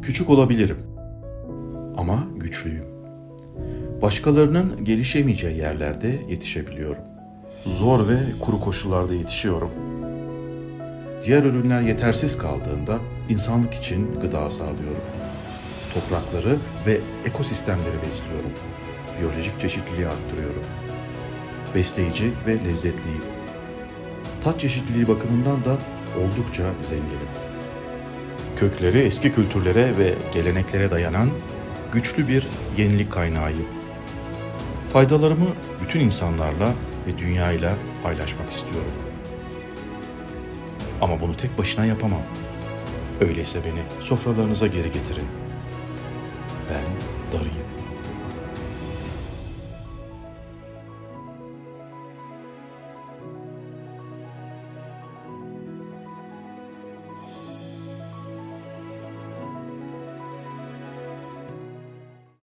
Küçük olabilirim ama güçlüyüm. Başkalarının gelişemeyeceği yerlerde yetişebiliyorum. Zor ve kuru koşullarda yetişiyorum. Diğer ürünler yetersiz kaldığında insanlık için gıda sağlıyorum. Toprakları ve ekosistemleri besliyorum. Biyolojik çeşitliliği arttırıyorum. Besleyici ve lezzetliyim. Tat çeşitliliği bakımından da oldukça zenginim. Kökleri eski kültürlere ve geleneklere dayanan güçlü bir yenilik kaynağıyım. Faydalarımı bütün insanlarla ve dünyayla paylaşmak istiyorum. Ama bunu tek başına yapamam. Öyleyse beni sofralarınıza geri getirin. Ben darıyım.